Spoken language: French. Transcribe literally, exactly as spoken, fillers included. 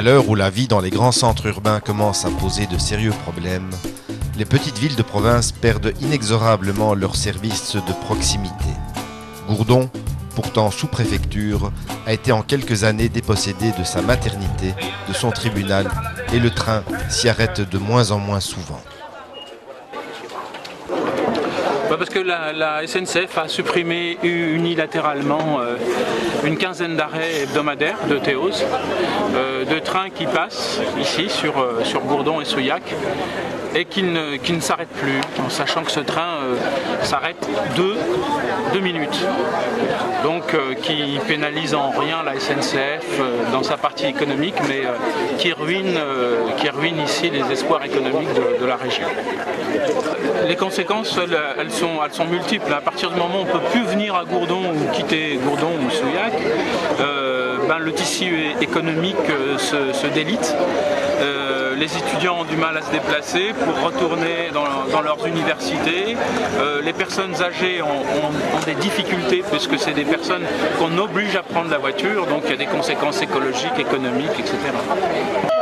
À l'heure où la vie dans les grands centres urbains commence à poser de sérieux problèmes, les petites villes de province perdent inexorablement leurs services de proximité. Gourdon, pourtant sous-préfecture, a été en quelques années dépossédé de sa maternité, de son tribunal, et le train s'y arrête de moins en moins souvent. Parce que la, la S N C F a supprimé unilatéralement euh, une quinzaine d'arrêts hebdomadaires de Théose, euh, de trains qui passent ici sur, euh, sur Gourdon et Souillac et qui ne, qui ne s'arrêtent plus, en sachant que ce train euh, s'arrête deux, deux minutes. Donc euh, qui pénalise en rien la S N C F euh, dans sa partie économique, mais euh, qui, ruine, euh, qui ruine ici les espoirs économiques de, de la région. Les conséquences, elles, elles, sont, elles sont multiples. À partir du moment où on ne peut plus venir à Gourdon ou quitter Gourdon ou Souillac, euh, ben, le tissu économique euh, se, se délite. Euh, les étudiants ont du mal à se déplacer pour retourner dans, dans leurs universités. Euh, les personnes âgées ont, ont, ont des difficultés puisque c'est des personnes qu'on oblige à prendre la voiture, donc il y a des conséquences écologiques, économiques, et cetera.